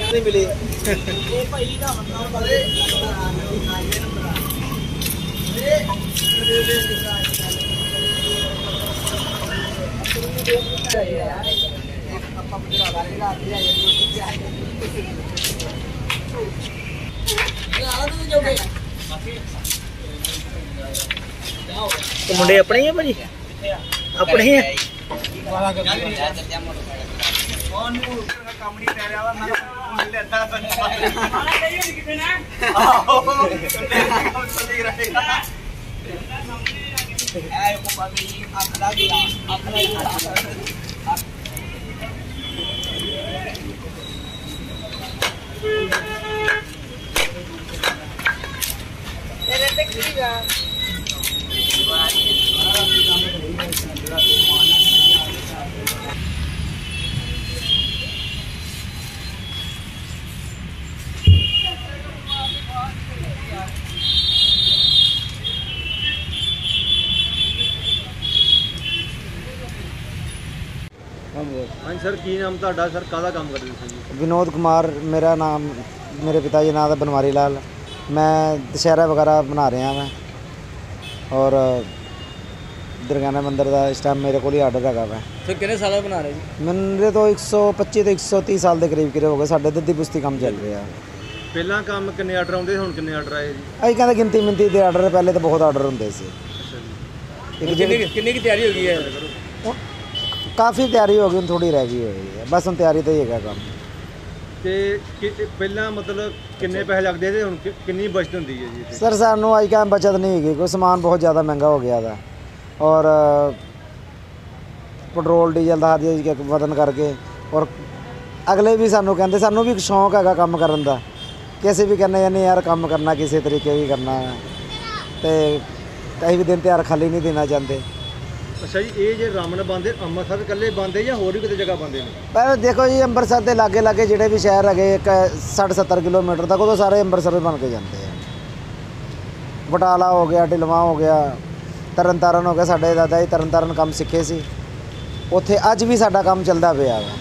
नहीं मिली तो मुंडे अपने ही है भाजी अपने ही है हाँ सर की नाम ਤੁਹਾਡਾ सर ਕਾਹਦਾ काम करते थे? विनोद कुमार मेरा नाम, मेरे पिता जी नाम है बनवारी लाल। मैं दशहरा वगैरह बना रहा मैं और दुर्गाना मंदिर का इस टाइम मेरे को आर्डर है मैं। सर कितने साल बना रहे जी? मेरे तो 125 तो 130 साल के करीब हो गए। साढ़े दद्दी पुश्ती काम चल रहा है। ਪਹਿਲਾਂ ਕੰਮ ਕਿੰਨੇ ਆਰਡਰ ਆਉਂਦੇ ਹੁਣ ਕਿੰਨੇ ਆਰਡਰ ਆਏ ਜੀ? ਅਸੀਂ ਕਹਿੰਦੇ ਗਿਣਤੀ ਮਿੰਤੀ ਦੇ ਆਰਡਰ ਪਹਿਲੇ ਤਾਂ ਬਹੁਤ ਆਰਡਰ ਹੁੰਦੇ ਸੀ। ਕਿੰਨੀ ਕੀ ਤਿਆਰੀ ਹੋ ਗਈ ਹੈ? काफ़ी तैयारी हो गई, हम थोड़ी रह गई है बस, हम तैयारी तो ही है काम। ਤੇ ਪਹਿਲਾਂ ਮਤਲਬ ਕਿੰਨੇ ਪੈਸੇ ਲੱਗਦੇ ਤੇ ਹੁਣ ਕਿੰਨੀ ਬਚਤ ਹੁੰਦੀ ਹੈ ਜੀ? सर सानू अज कल बचत नहीं है, कोई समान बहुत ज़्यादा महंगा हो गया था और पेट्रोल डीजल का हर चीज़ वधन करके और अगले भी सानू कहते, सानू भी शौक है काम करने का, किसी भी कहने यानी यार काम करना किसी तरीके भी करना है तो कहीं भी दिन त्यौहार खाली नहीं देना चाहते। अच्छा जी, ये जो रामन बंदे ਅੰਮ੍ਰਿਤਸਰ ਇਕੱਲੇ ਬੰਦੇ ਜਾਂ ਹੋਰ ਵੀ ਕਿਤੇ ਜਗ੍ਹਾ ਬੰਦੇ ਨੇ? पर देखो जी ਅੰਮ੍ਰਿਤਸਰ ਦੇ ਲਾਗੇ ਲਾਗੇ ਜਿਹੜੇ ਵੀ ਸ਼ਹਿਰ ਹੈਗੇ 60-70 किलोमीटर तक, वो ਸਾਰੇ ਅੰਮ੍ਰਿਤਸਰ ਬਣ ਕੇ ਜਾਂਦੇ ਆ। ਬਟਾਲਾ ਹੋ ਗਿਆ, ਢਿਲਵਾਂ ਹੋ ਗਿਆ, ਤਰਨ ਤਾਰਨ ਹੋ ਗਿਆ। ਸਾਡੇ ਦਾਦਾ ਜੀ ਤਰਨ ਤਾਰਨ ਕੰਮ ਸਿੱਖੇ ਸੀ, ਉੱਥੇ ਅੱਜ ਵੀ ਸਾਡਾ ਕੰਮ ਚੱਲਦਾ ਪਿਆ ਵਾ।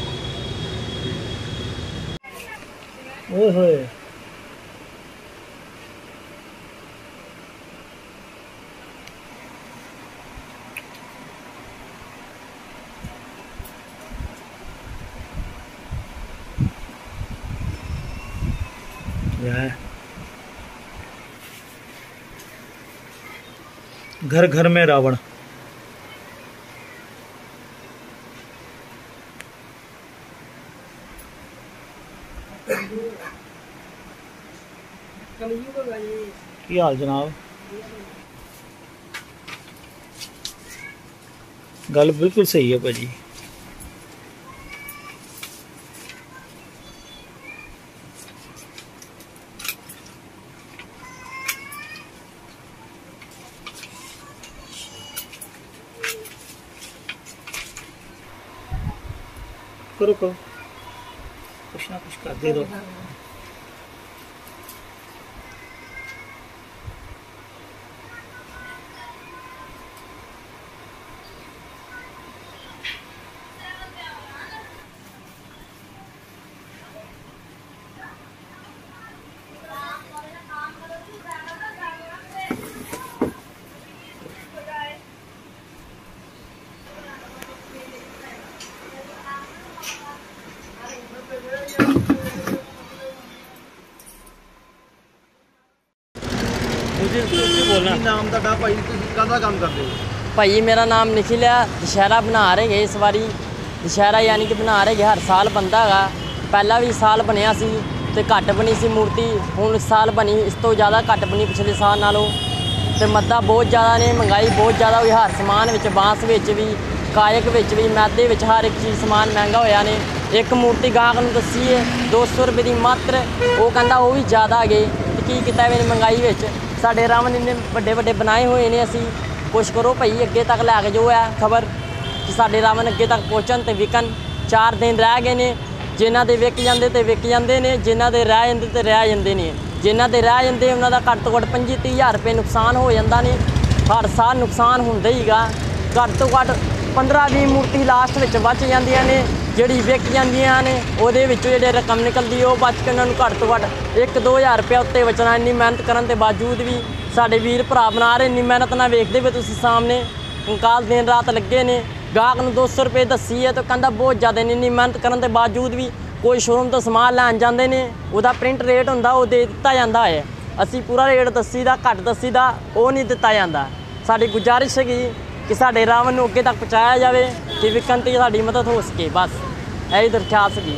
ਓਏ ਹੋਏ घर घर में रावण। की हाल जनाब? गल बिल्कुल सही है भाजी। करो करो, कुछ ना कुछ करते रहो। नाम ਤੁਹਾਡਾ ਭਾਈ, ਤੁਸੀਂ ਕਾਹਦਾ ਕੰਮ ਕਰਦੇ ਹੋ? भाई मेरा नाम निखिल है। दशहरा बना रहे इस बारी, दशहरा यानी कि बना रहे हर साल बनता है। पहला भी साल बनया सी ते घट बनी सी मूर्ति, हुण इस साल बनी इस तो ज़्यादा घट बनी पिछले साल नालों। ते मद्दा बहुत ज़्यादा ने, महंगाई बहुत ज़्यादा हुई हर समान विच, बांस विच भी, कायक विच भी, मैदे विच हर एक चीज़ समान महंगा होया ने। एक मूर्ति गाहक नूं दस्सी है 200 रुपये की मात्र, वो कहंदा वो भी ज़्यादा गए। ते की कीता इन्हें महंगाई विच? साडे रावण इन्ने वड्डे वड्डे बनाए हुए ने, असीं कुछ करो भाई अगे तक लैके जो है खबर कि साडे रावण अगे तक पहुँचन ते विकन। 4 दिन रह गए ने, जिन्हां दे विक जांदे ते विक जांदे ने, जिन्हां दे रह जांदे ते रह जांदे ने। जिन्हां दे रह जांदे उन्हां दा घੱਟ ਤੋਂ ਘੱਟ 25-30 हज़ार रुपये नुकसान हो जांदा ने। हर साल नुकसान हुंदा ही गा। घੱਟ ਤੋਂ ਘੱਟ 15-20 मूर्ति लास्ट विच बच जांदियां ने, ਜਿਹੜੀ ਵਿਕ ਜਾਂਦੀਆਂ ਨੇ ਉਹਦੇ ਵਿੱਚੋਂ ਜਿਹੜੇ ਰਕਮ ਨਿਕਲਦੀ ਉਹ ਬਚ ਕੇ ਉਹਨਾਂ ਨੂੰ ਘੱਟ ਤੋਂ ਘੱਟ 1-2000 ਰੁਪਏ ਉੱਤੇ ਬਚਣਾ। ਇੰਨੀ ਮਿਹਨਤ ਕਰਨ ਦੇ ਬਾਵਜੂਦ ਵੀ ਸਾਡੇ ਵੀਰ ਭਰਾ ਬਣਾ ਰਹੇ, ਇੰਨੀ ਮਿਹਨਤ ਨਾਲ ਵੇਖਦੇ ਵੇ ਤੁਸੀਂ ਸਾਹਮਣੇ ਕੰਕਾਲ ਦਿਨ ਰਾਤ ਲੱਗੇ ਨੇ। ਗਾਹਕ ਨੂੰ 200 ਰੁਪਏ ਦੱਸੀ ਹੈ ਤਾਂ ਕਹਿੰਦਾ ਬਹੁਤ ਜ਼ਿਆਦਾ ਨੇ। ਇੰਨੀ ਮਿਹਨਤ ਕਰਨ ਦੇ ਬਾਵਜੂਦ ਵੀ ਕੋਈ ਸ਼ੋਰੂਮ ਤੋਂ ਸਮਾਨ ਲੈਣ ਜਾਂਦੇ ਨੇ, ਉਹਦਾ ਪ੍ਰਿੰਟ ਰੇਟ ਹੁੰਦਾ ਉਹ ਦੇ ਦਿੱਤਾ ਜਾਂਦਾ ਹੈ। ਅਸੀਂ ਪੂਰਾ ਰੇਟ ਦੱਸੀਦਾ, ਘੱਟ ਦੱਸੀਦਾ, ਉਹ ਨਹੀਂ ਦਿੱਤਾ ਜਾਂਦਾ। ਸਾਡੀ ਗੁਜ਼ਾਰਿਸ਼ ਹੈਗੀ ਕਿ ਸਾਡੇ ਰਾਵਣ ਨੂੰ ਅੱਗੇ ਤੱਕ ਪਹੁੰਚਾਇਆ ਜਾਵੇ ਕਿ ਵਿਕਣ 'ਤੇ ਸਾਡੀ ਮਦਦ ਹੋ ਸਕੇ। ਬਸ ਇਹੀ ਦਰਖਾਸਤ ਹੈਗੀ।